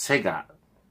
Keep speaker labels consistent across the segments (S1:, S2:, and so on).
S1: セガ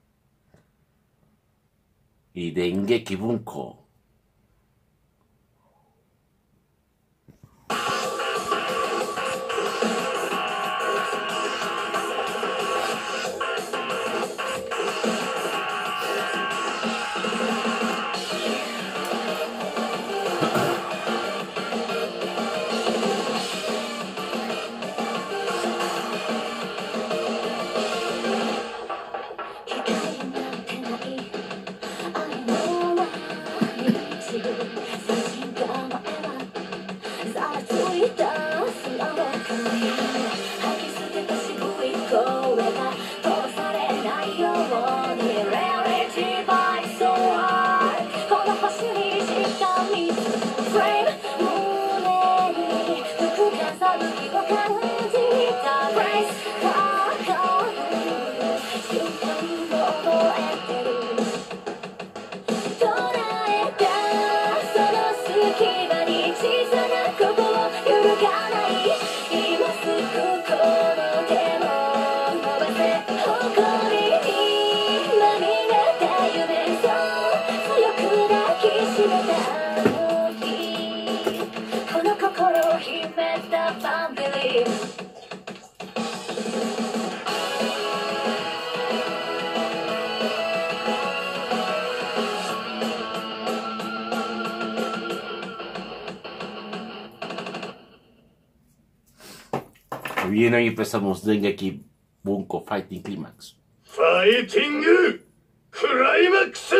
S1: 電撃文庫。Bien, hoy empezamos Dengeki Bunko Fighting Climax.
S2: ファイティングクライマックス。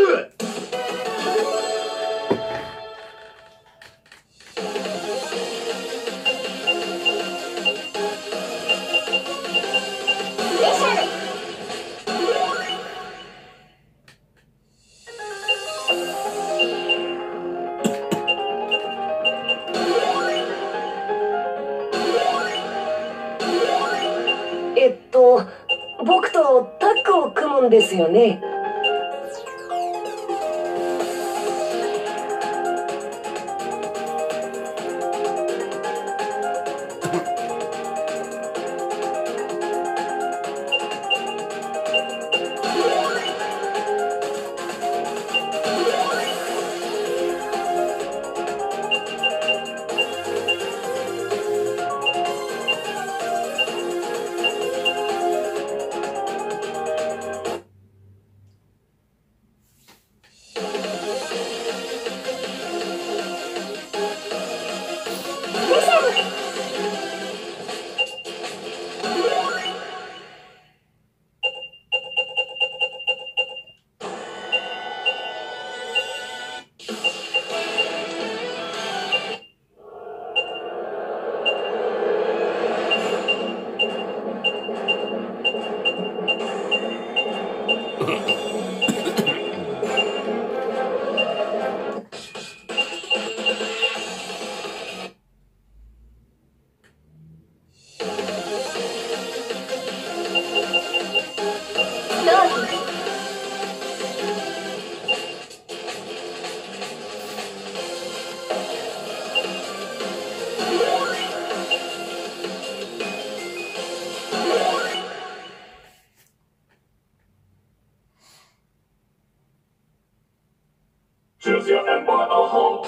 S3: 僕とタッグを組むんですよね。Choose your empire or home.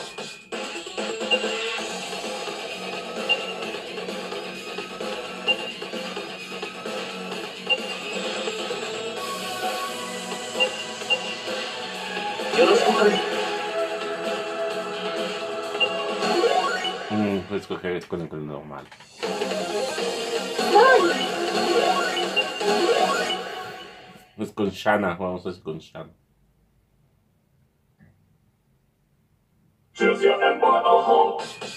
S3: よろしく頼む。
S1: Puedes coger con el normal. Pues con Shanna, vamos a hacer con Shanna.
S2: Choose your empire or home.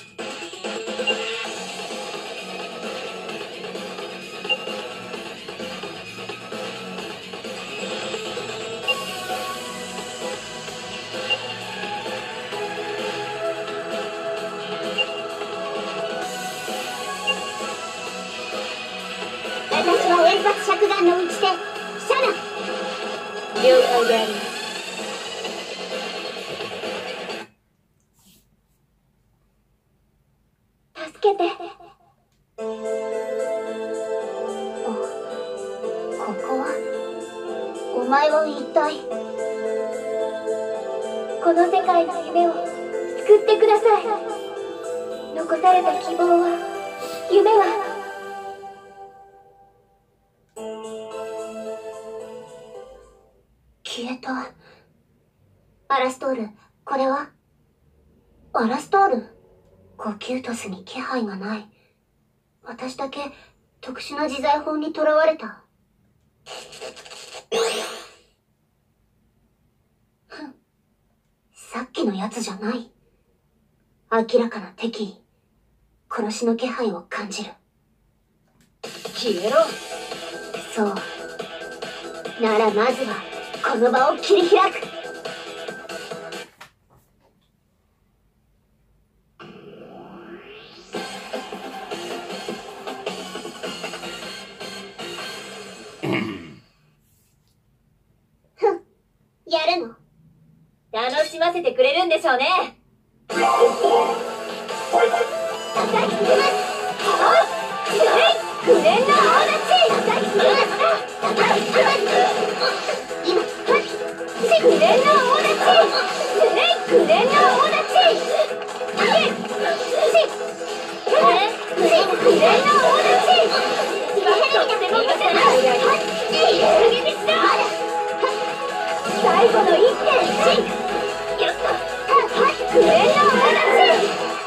S4: 私は遠発着弾の打ち手、シャナ。了解であります。助けて。ここはお前は一体。この世界の夢を救ってください。残された希望は、夢は。消えた。アラストール、これは？アラストール？コキュートスに気配がない。私だけ特殊な自在法に囚われた。さっきのやつじゃない。明らかな敵意、殺しの気配を感じる。消えろ。そう。ならまずはこの場を切り開く。やるの？楽しませてくれるんでしょうね。叩きつけます。グレンの大立ち。叩きつけます。叩きつけます。今、グレンの大立ち。グレンの大立ち。グレンの大立ち。最後の一点。グレンの大立ち。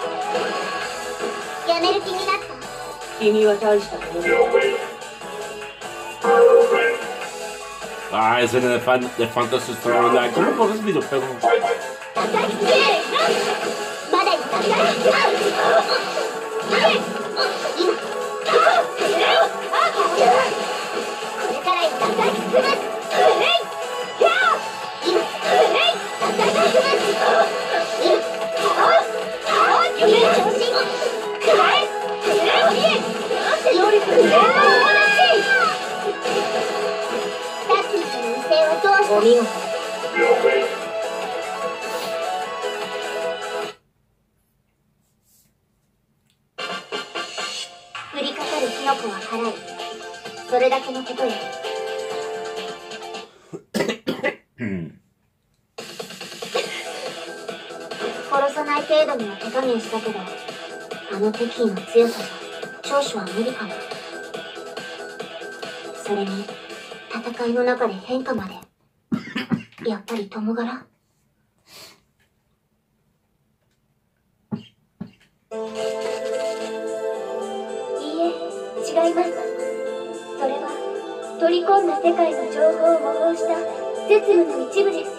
S4: やめる気になった？君は大したものだ。
S1: Ah, es una de Fantasy Star Online. ¿Cómo corres videojuego?
S4: まだいた。これからいた。お見事。降りかかるキノコは払い、それだけのことよ。殺さない程度には手加減したけど、あの敵意の強さじゃ長所は無理かも。それに戦いの中で変化まで。やっぱり友柄？いいえ、違います。それは取り込んだ世界の情報を模倣した絶務の一部です。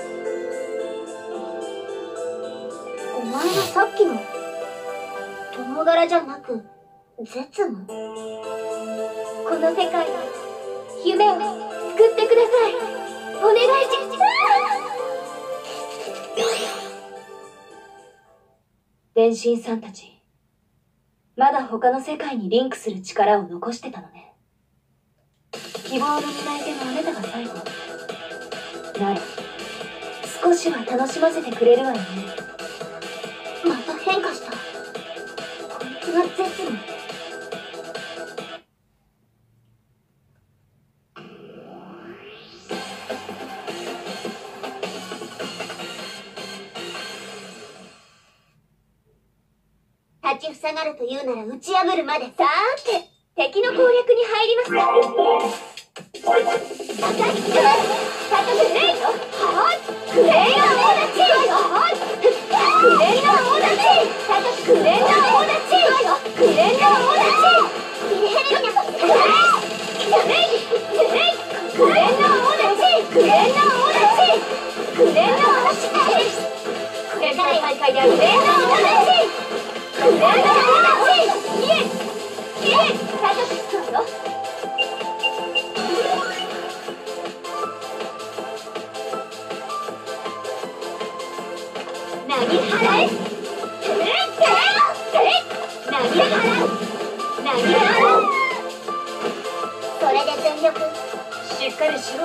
S4: お前はさっきの友柄じゃなく絶務？この世界の夢を救ってください。お願いします。電信さんたち、まだ他の世界にリンクする力を残してたのね。希望の担い手のあなたが最後なら少しは楽しませてくれるわよね。また変化した。こいつが絶務。立ちふさがるというなら打ち破るまで。さーて、敵の攻略に入りますか。叩きつけます。叩くレイのグレンの大立ち。グレンの大立ち。叩くグレンの大立ち。グレンの大立ち。グレンの大立ち。グレンの大立ち。グレンの大立ち。グレンの大立ち。これから大会であるグレンの大立ち。グレンの大立ち。いえ、叩くそうよ。投げ払え。投げ払う。それで全力。しっかりしろ。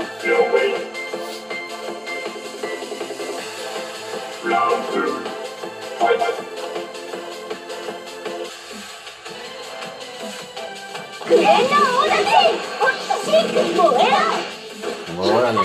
S4: グレンの大立ち。シンク燃えろ。
S1: お Órale.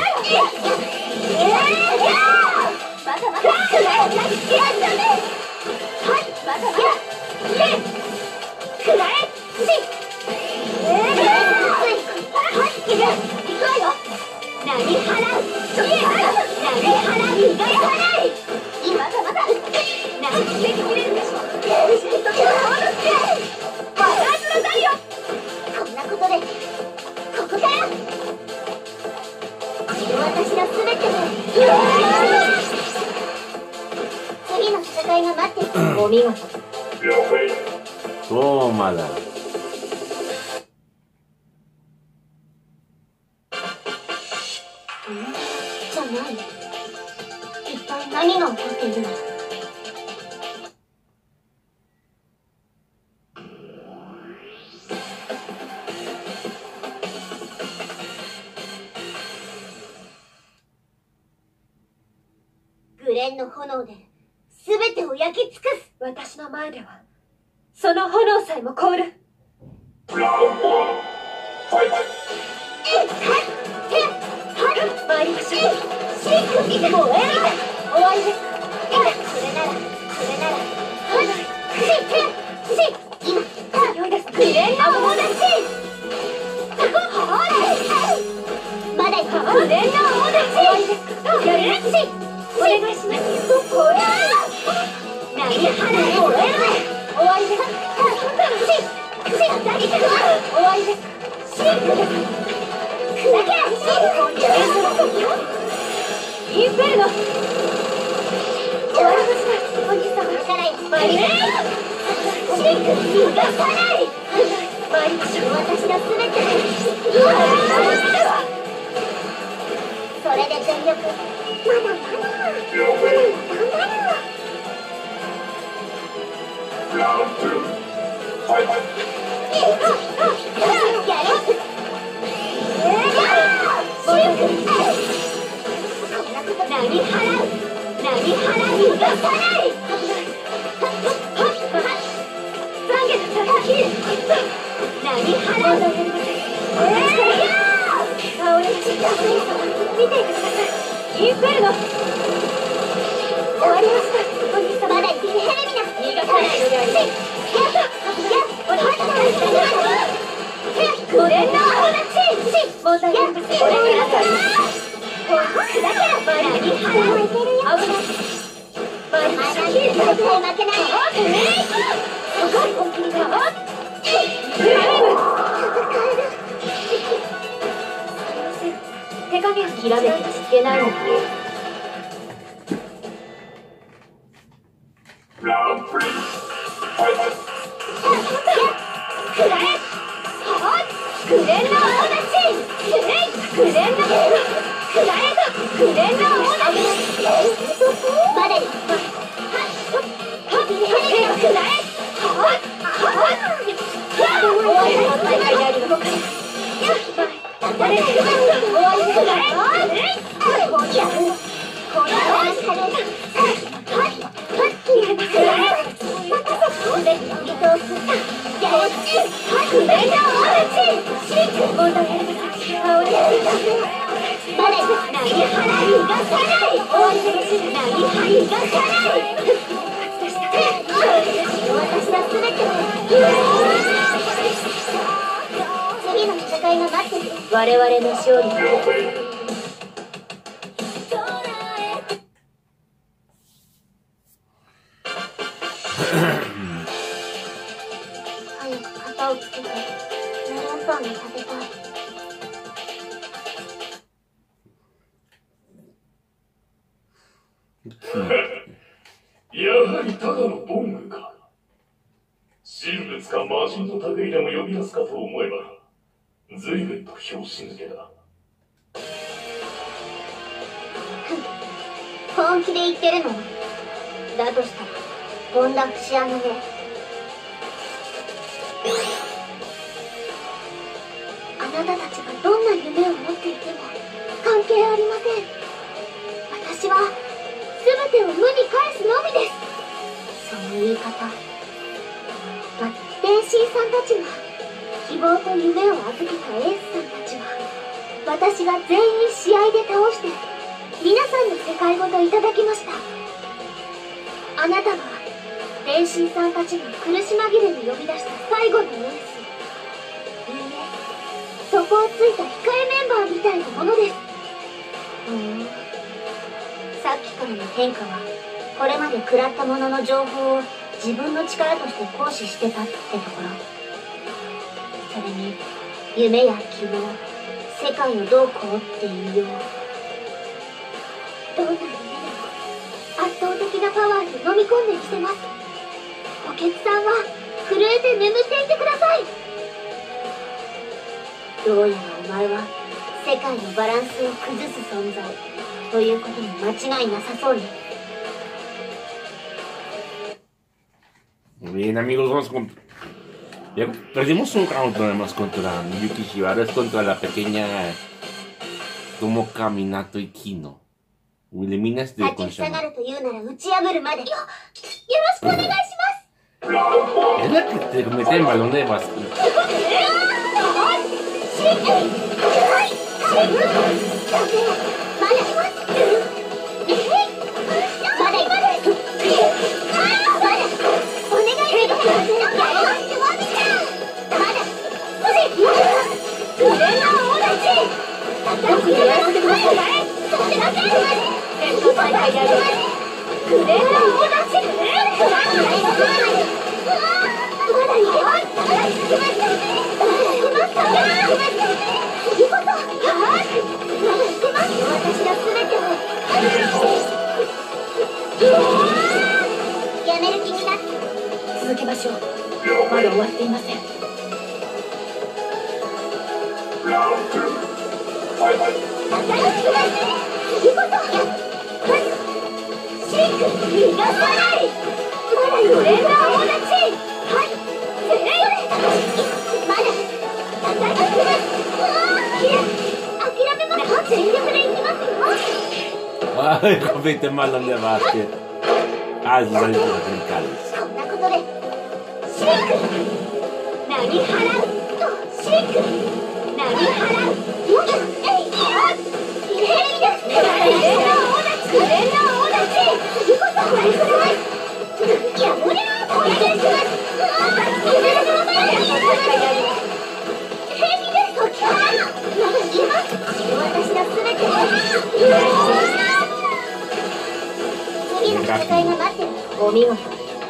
S4: お見事。
S1: Tómala.
S4: じゃない。一体何が起こっているの？グレンの炎で全てを焼き尽くす。私の前ではその炎さえも凍る。参りましょう。シーク見ても終わりです。これなら今強いです。グレンの友達。まだグレンの友達。終わりです。お願いします。何払い終わりです。終わりです。シークです。インフェルノ。終わりました。おじさんから参ります。シーク逃がさない。参りましょう。私のすべてそれで全力。まだ頑張る。見ていてください。インフェルノ。終わりました。お兄様。まだ生きてヘレミナ。逃がさないのであります。グレンの友達。問題ありません。お願いなさい。だから前にいけるよ。危ない。前に絶対負けない。すごい本気だ。ブライム。手加減切られていけないのか。グレンの友達。グレンの友達。まだいい。我々の勝利だ。早く型をつけてメロンパンが食べたい。
S2: やはりただのボングか。神仏か魔人の類でも呼び出すかと思えば随分と拍子抜けだ。
S4: 本気で言ってるの？だとしたらとんだ節穴ね。あなたたちがどんな夢を持っていても関係ありません。私は全てを無に返すのみです。その言い方、天心さんたちが希望と夢を預けたエースさんたちは
S5: 私は全員試合で倒して皆さんの世界ごといただきました。あなたは電信さんたちが苦し紛れに呼び出した最後のエース。いいえ、そこをついた控えメンバーみたいなものです。さっきからの変化はこれまで食らったものの情報を自分の力として行使してたってところ。それに夢や希望、世界をどうこうっていうよう、どんな夢でも圧倒的なパワーに飲み込んでみせます。お客さんは震えて眠っていてください。どうやらお前は世界のバランスを崩す存在ということに間違いなさそうね。
S1: Muy bien, amigos, vamos con... Ya perdimos un round nada más contra Miyuki Shiba. Ahora es contra la pequeña Tomoka Minato y Kino. Eliminas de
S5: 立ちふさがるというなら打ち破るまでよろしくお願いします。
S1: Es la que te mete el balón de básquet.
S4: 続けましょう。まだ終わっていません。
S1: Ay, compite el balón de básquet. Ah, es balón de brincales.
S5: こんなことでシェイク何払うとシェイク何払うよっえいよっきれいですね。クレーナーオーダーチ次こそこれくらいやむれお願いします。平気です時はまだ言います。私の全てを次の戦いが待ってる。お見事。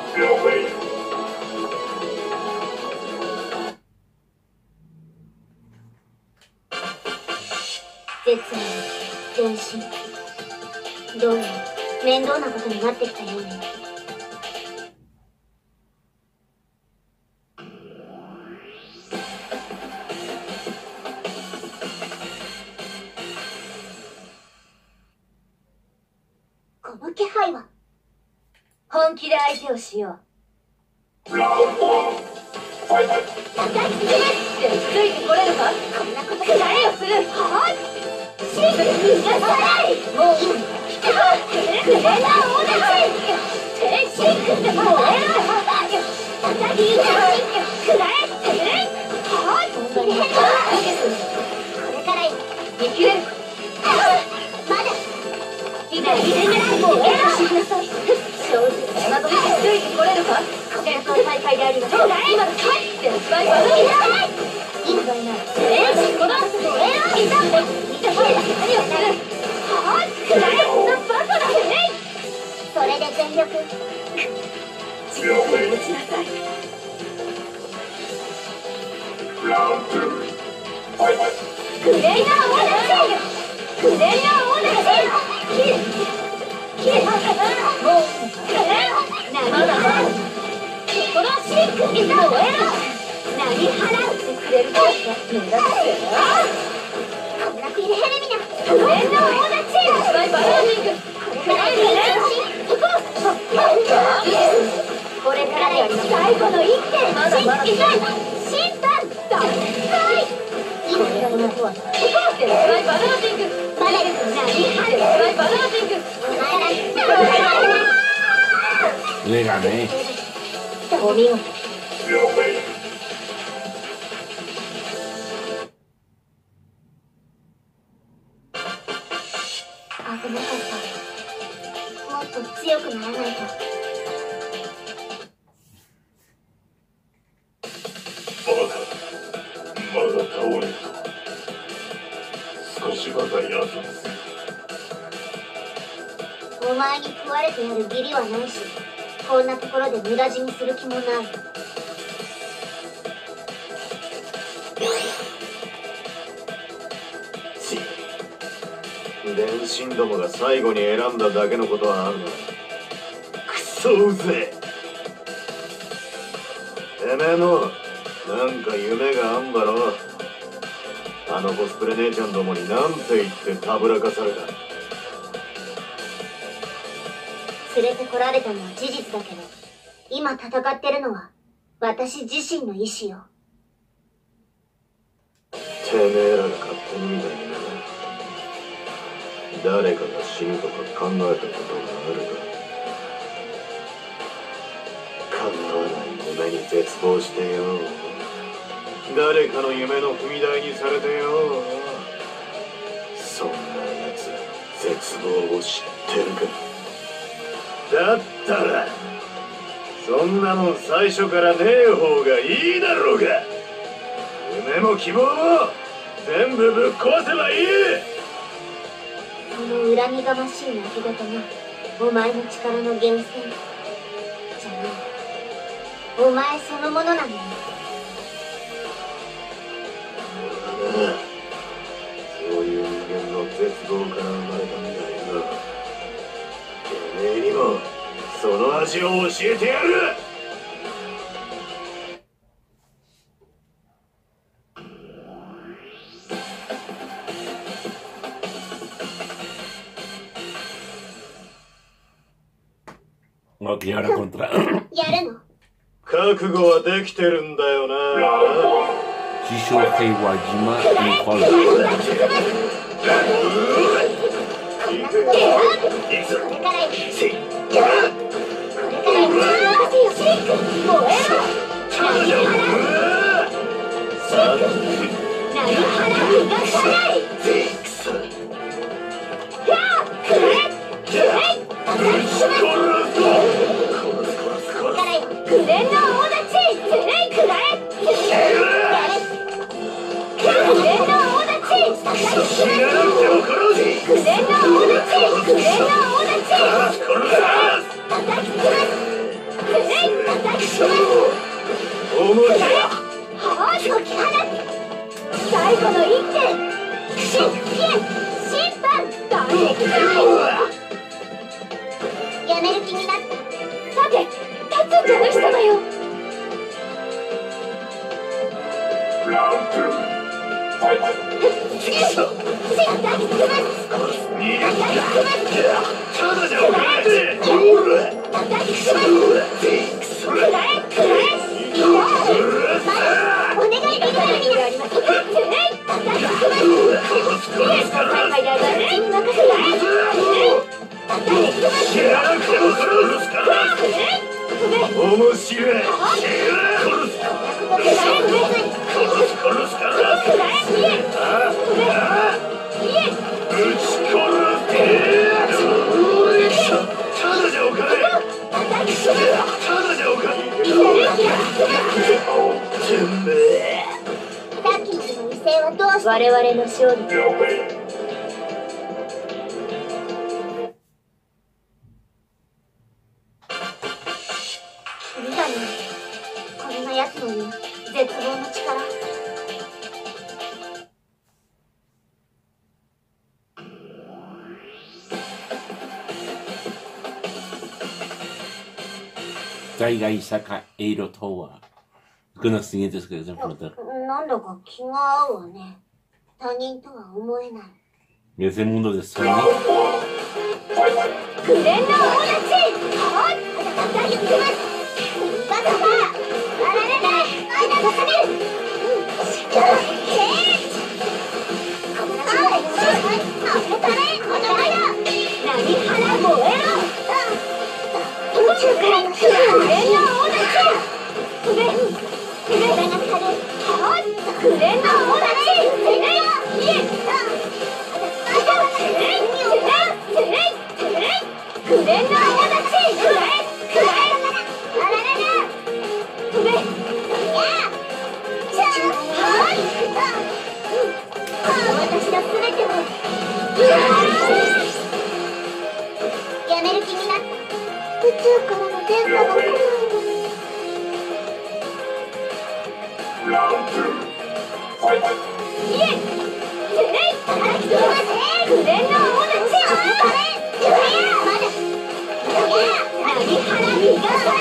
S5: 絶命全身どうやら面倒なことになってきたようね。この気配は
S4: 本気で相手をしよう。
S5: 高いすぎます。
S4: ついてこれるか。
S5: こんなこと
S4: くらえをする。
S5: はーいシェイク逃がさない。もう今来た。クレーナーオーダーシェイクってもうええわ。叩き打ちくらえはーいこれからよ
S4: 見切れる。
S5: まだ
S4: いいね。もうええわ。しなさい。正直などについてこれるか。戦闘大会であります。今だ。絶対バルミだ。
S5: 今
S4: この
S5: いた
S4: 見てこれ何をする。
S5: はーい
S4: くらえそんなバカだね。
S5: それで全力
S4: 落ちなさい。
S5: クレイナーオーダークレイナーオーダー切れもう何払うこのシークに燃えろ何払うってくれるか目立つよな。こんなピレヘレミナクレイナーオーダーチームバイバラーミングこれからこれからやり最後の一手審判大会今やるのとはバイバラーミングバレる何払うバイバラーミング
S1: Le gané.
S5: お見事。 危なかった。もっと強くならないと。
S2: バカ、まだ倒れると少しばかり後です。
S5: お前に食われてやる義理はないし、こんなところで無駄死にする気もない。
S6: 電信どもが最後に選んだだけのことはあるが、クソうぜえ。てめえもなんか夢があんだろ。あのコスプレ姉ちゃんどもになんて言ってたぶらかされた。
S5: 連れてこられたのは事実だけど、今戦ってるのは私自身の意志よ。
S6: てめえらが勝手にみたいにな。誰かが死ぬとか考えたことがあるか。叶わない夢に絶望してよ。誰かの夢の踏み台にされてよ。そんなやつ絶望を知ってるか。だったらそんなもん最初からねえ方がいいだろうが。夢も希望も全部ぶっ壊せばいい。
S5: その恨みがましい泣き言がお前の力の源泉じゃない、お前そのものなのよ。
S6: そういう人間の絶望から生まれたんだよ。てめえにもその味を教えてやる。
S1: Y ahora contra
S5: やるの？
S6: 覚悟はできてるんだよな。
S1: Shisho Heiwajima Nicole。
S5: 最後の一手、審判大撃退。やめる気になった。さて、立つんじゃなし様よ。
S6: 面白い。
S5: 我々の勝利。見たね、こんなやつの言う絶望の力。
S1: Taiga Isaka Eiro Towa. Con los siguientes que se enfrentan.
S5: なんだか気が合うわね。他人とは思えない。
S1: Ese mundo de Sony.
S5: グレンの大立ち。はい、叩きつけます。バカバー。あららら、間がされる。しっかり。こんなしない。あぶたれ。この間。何腹燃えろ。宇宙からの火がグレンの大立ち。グレンがされる。はい、グレンの大立ち。グレン。いえ。 やめる気になった。宇宙からの電波が来ないの。イエイ！グレンの王だち！まだ！何腹逃がさない！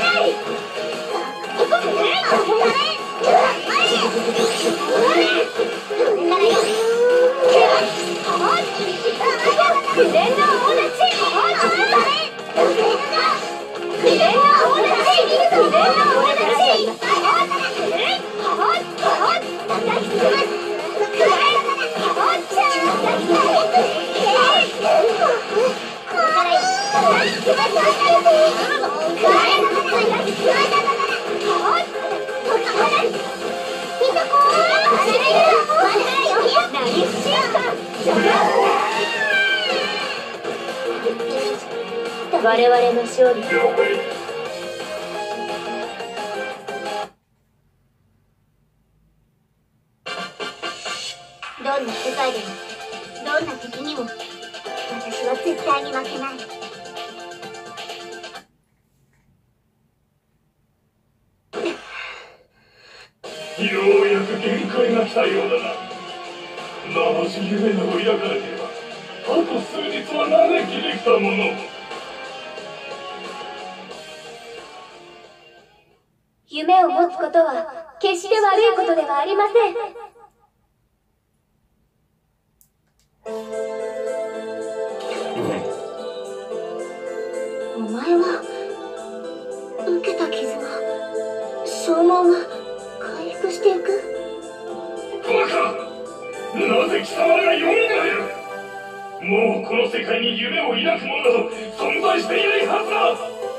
S5: 我々の勝利。どんな世界でもどんな敵にも私は絶対に負けない。
S2: ようやく限界が来たようだな。まし夢など抱かなければあと数日は嘆きできたもの。
S4: 夢を持つことは決して悪いことではありません。
S5: お前は受けた傷が消耗が回復していく。
S2: バカ！なぜ貴様らが読んでいる？もうこの世界に夢を抱く者など存在していないはずだ。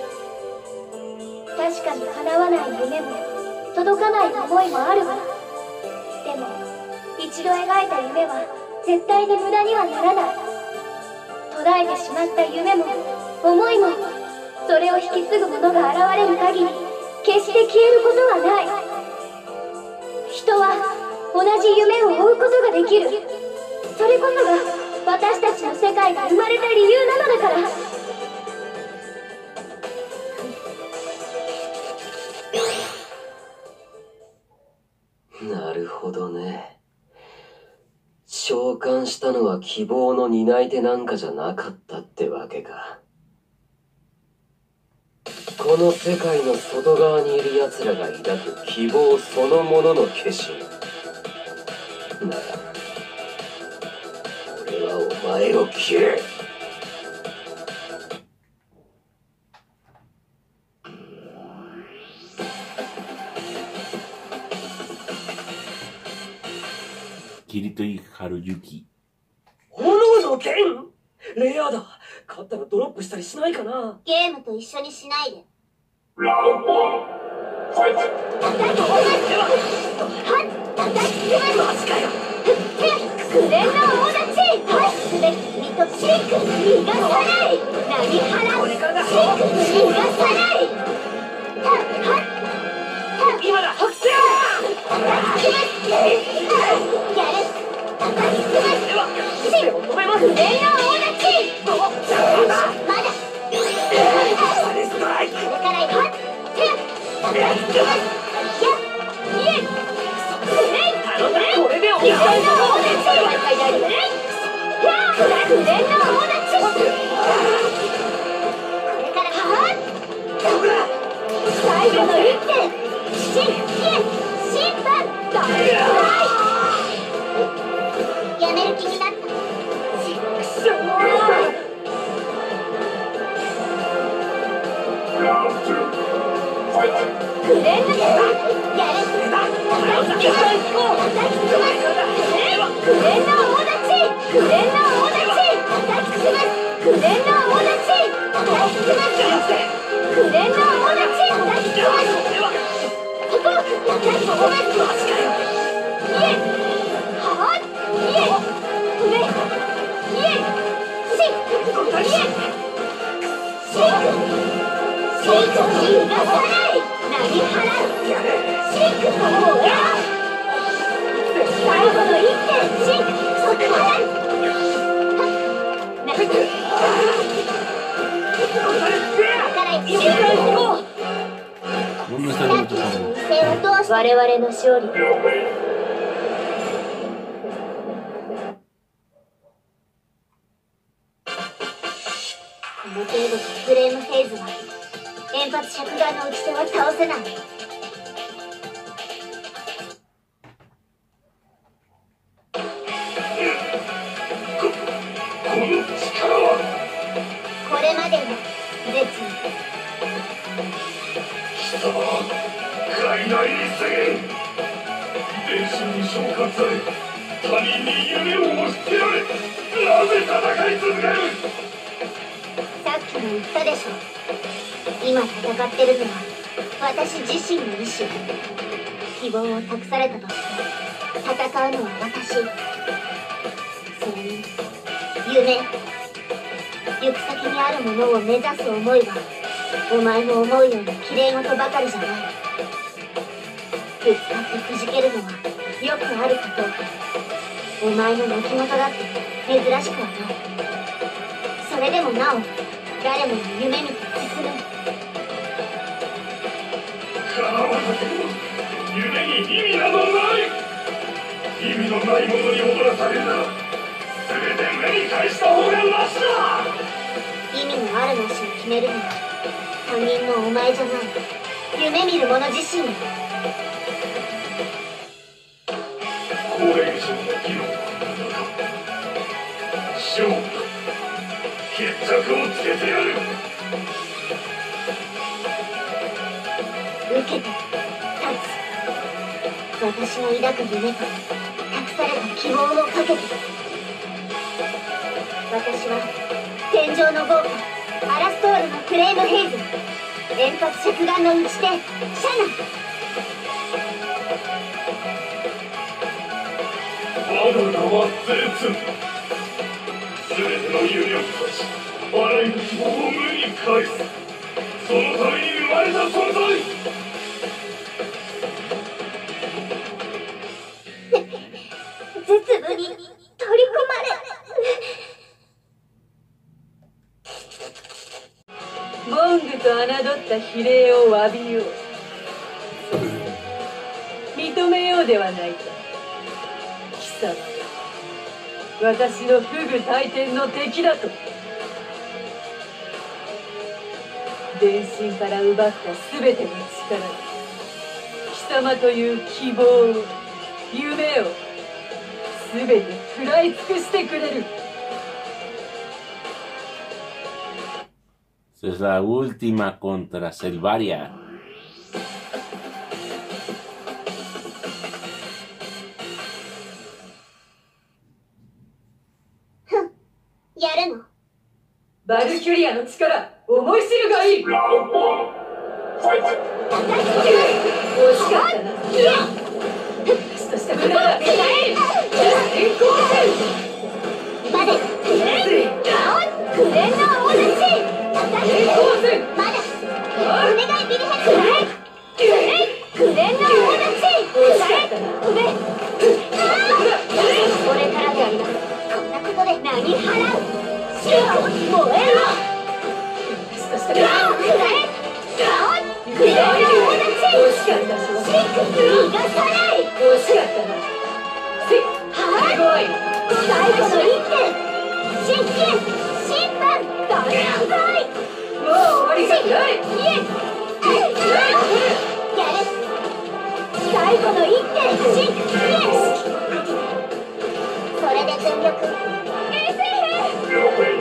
S4: 確かに叶わない夢も届かない思いもあるわ。でも一度描いた夢は絶対に無駄にはならない。途絶えてしまった夢も思いもそれを引き継ぐ者が現れる限り決して消えることはない。人は同じ夢を追うことができる。それこそが私たちの世界が生まれた理由なのだから。
S7: なるほどね。召喚したのは希望の担い手なんかじゃなかったってわけか。この世界の外側にいる奴らが抱く希望そのものの化身なら、俺はお前を切る。
S1: 霧と光る雪。
S8: 炎の剣？レアだ。勝ったらドロップしたりしないかな。
S5: ゲームと一緒にしないで。
S2: ラウンド1ファイト。
S8: マジかよ。
S5: グレンの王立ち！すべて君とシンク逃がさない！何払う！シンク逃がさない！
S8: 今だ！白線！
S5: やる！
S8: シンクを止めます！
S5: グレンの王立ち！まだ！
S8: サレストライク！
S5: これから行く！
S8: これでお願いします！
S5: 最後の一手！審判大失敗！やめる気になった。
S2: ラウンド2ファイト。
S5: グレンのやる！グレンの王立ち！グレンの王立ち！グレンの王立ち！グレンの王立ち！最後の一手！
S4: 我々の勝利だ。
S2: 了解。
S4: この程度でフレームフェーズは円発尺眼の打ち手は倒せない。
S2: この力は
S4: これまでの絶に
S2: 貴様傀儡に過ぎる。電信に召喚され他人に夢を押し付けられ、なぜ戦い続ける。
S4: さっきも言ったでしょ。今戦ってるのは私自身の意志。希望を託されたとして戦うのは私。それに夢、行く先にあるものを目指す思いはお前の思うような綺麗事ばかりじゃない。ぶつかってくじけるのはよくあること。お前の泣き言だって珍しくはない。それでもなお誰もが夢見て進む。
S2: 叶わなければ夢に意味などない。意味のないものに踊らされるなら全て目に返した方がマシだ。
S4: 意味のあるなしを決めるのは他人のお前じゃない、夢見る者自身だ。
S2: これ以上の議論は無駄だ。勝負だ。決着をつけてやる。
S4: 受けて立つ。私の抱く夢と託された希望をかけて。私は天上の豪華アラストールのフレームヘイズ、円発尺眼の打ち手シャナ。
S2: 我が名は絶。全ての有力たち、あらゆる希望を無に返す。そのために生まれた存在。
S4: 絶部に取り込まれ。
S9: ボングと侮った非礼を詫びよう。認めようではないか。貴様は私の不倶戴天の敵だと。電信から奪った全ての力で貴様という希望を、夢を全て食らい尽くしてくれる。
S1: Esa es la última contra Selvaria.
S4: やるの？
S9: バルキュリアの力、思い知るがいい。
S2: ラウンドワン、ファイト。
S9: 惜しかったな。私として無駄だ。先行
S4: までクレーンの大立ち。まだお願いビリヘッド。クレーンの大立ち。これからであります。こんなことで何払う。燃えろ。クレーンの大立ち。
S9: 惜しかったし。
S4: 逃がさない。
S9: 惜しかったな。すごい。
S4: 最後の一手。真剣審判大失敗。
S9: もう終わりがない。
S4: やる。最後の一手。真剣。それで全力。衛生兵。
S2: 了解。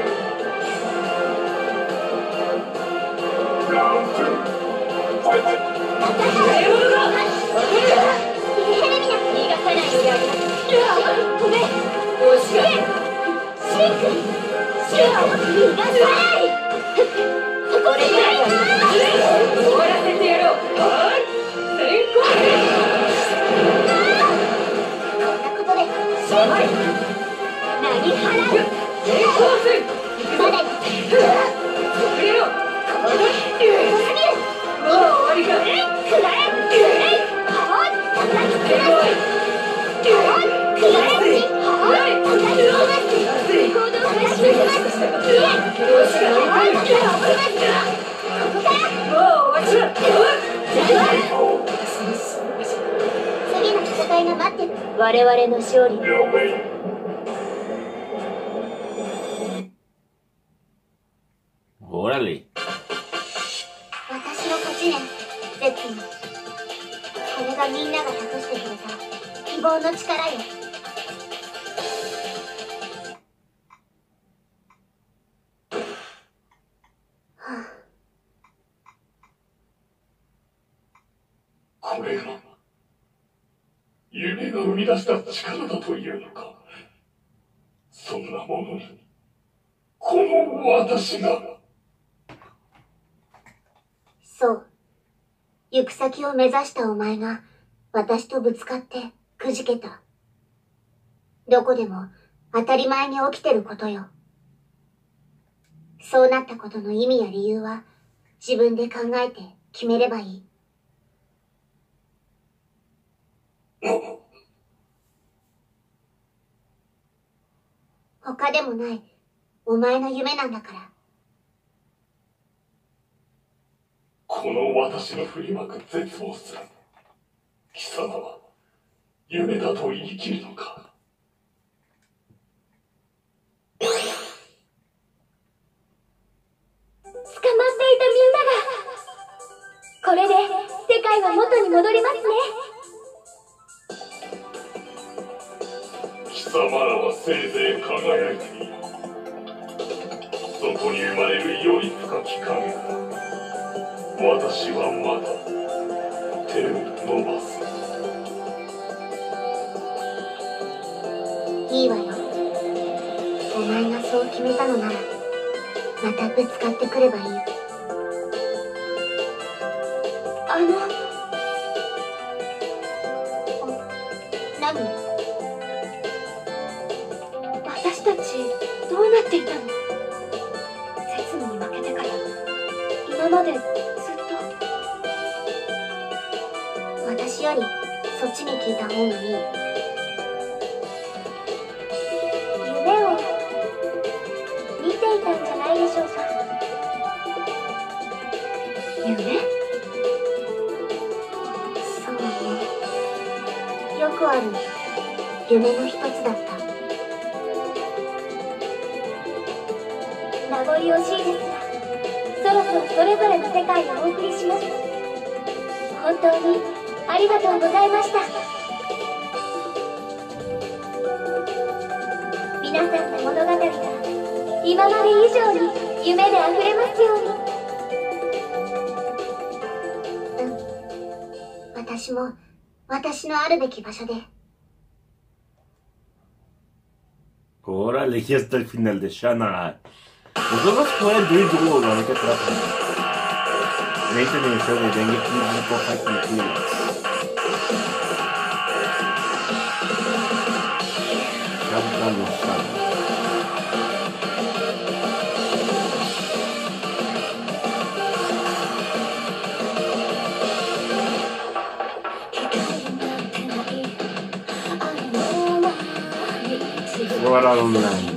S2: ラウンド2、ファイト。
S9: 何者だ。
S4: ビリヘルミナ。逃がさないのであります。ごめん。
S9: 惜しかった。
S4: シンク。逃がさない。これぐらいは
S9: 終わらせてやろう。先行
S4: こんなことでシンク。何払う。
S9: 先行戦。
S4: まだ
S9: 遅れろ。
S4: このすぎる。
S9: もう終わりか。
S4: くらえ。叩きつけます。くらえ。叩きつけます。行動からします。
S9: もう終わりだ。
S5: 待ってる。
S4: 我々の勝利だ。
S2: 了解。
S1: Órale.
S5: 私の勝ちね、ゼッツン。これがみんなが託してくれた希望の力よ。
S2: これが夢が生み出した力だというのか。そんなものにこの私が。
S5: そう。行く先を目指したお前が私とぶつかってくじけた。どこでも当たり前に起きてることよ。そうなったことの意味や理由は自分で考えて決めればいい。他でもないお前の夢なんだから。
S2: この私の振りまく絶望すら貴様は夢だと言い切るのか。
S5: 捕まっていたみんなが、これで世界は元に戻りますね。
S2: 貴様らはせいぜい輝いている。そこに生まれるより深き影だ。私はまだ手を伸ばす。
S5: いいわよ。お前がそう決めたのならまたぶつかってくればいい。何？
S4: 私たちどうなっていたの？節務に負けてから今までずっと。
S5: 私よりそっちに聞いた方がいい。夢を見ていたんじゃないでしょうか。
S4: 夢？
S5: そうね。よくある夢の一つだった。名残惜しいですが、そろそろそれぞれの世界をお送りします。本当にありがとうございました。皆さんの物語が今まで以上に夢であふれますように。私も私のあるべき場所で。
S1: Órale, ya está el final de Shana. Los juegos fueron muy duros, la neta trata. En este aniversario de Dengeki no Fighting Heroes. Ya buscamos Shana. Sword Art Online.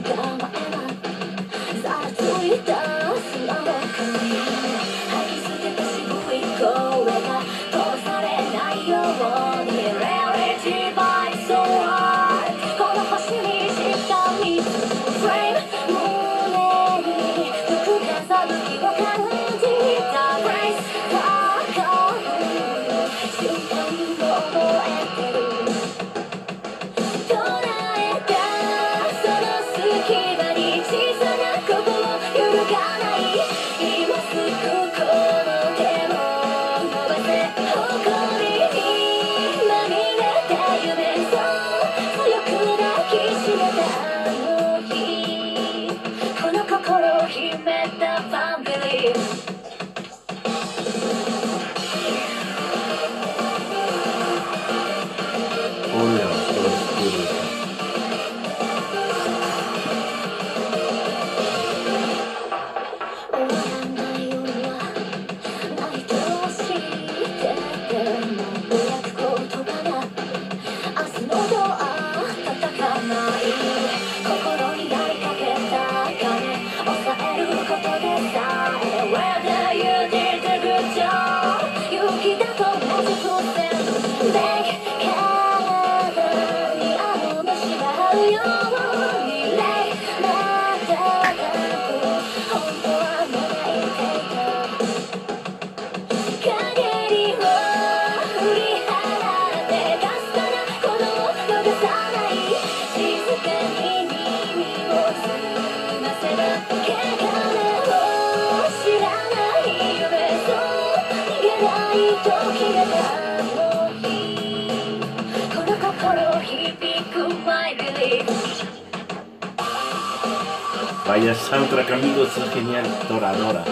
S1: Vaya soundtrack, amigos, es genial. Toradora.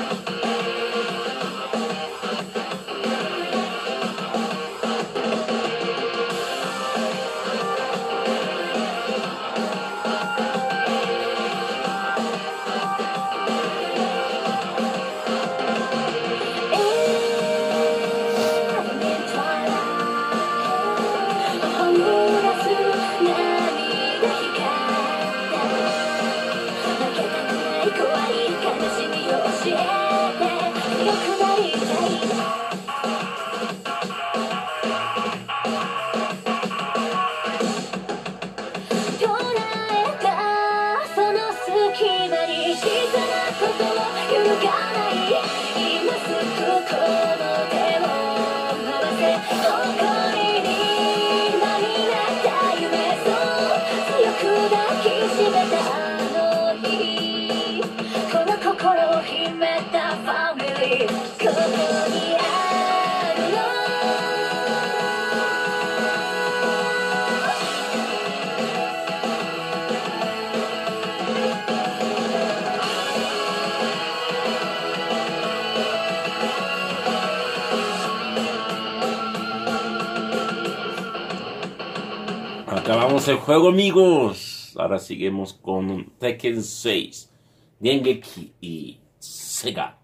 S1: Acabamos el juego, amigos. Ahora seguimos con Tekken 6, Dengeki y Sega.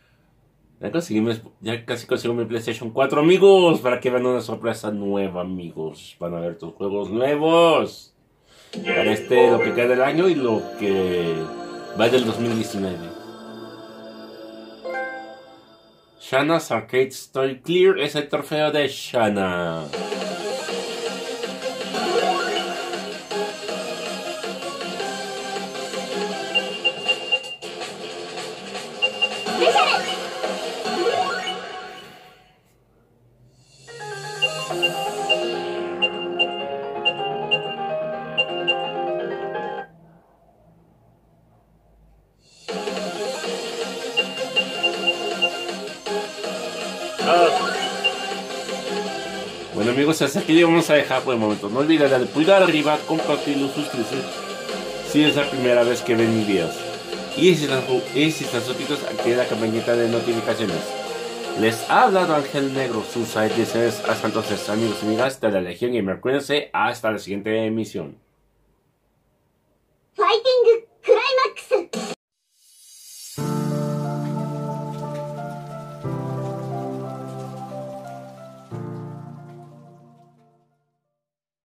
S1: Ya casi consigo mi PlayStation 4, amigos, para que vean una sorpresa nueva, amigos. Van a ver tus juegos nuevos para lo que queda del año y lo que va del 2019. Shanna's Arcade Story Clear es el trofeo de Shanna. Bueno, amigos, hasta aquí vamos a dejar por el momento. No olviden darle pulgar arriba, compartirlo, suscribirse si es la primera vez que ven mis videos. Y si están suscritos, activen la campanita de notificaciones. Les ha hablado Ángel Negro, sus deseos. Hasta entonces, amigos y amigas de la Legión Gamer. Cuídense, hasta la siguiente emisión.
S5: Fighting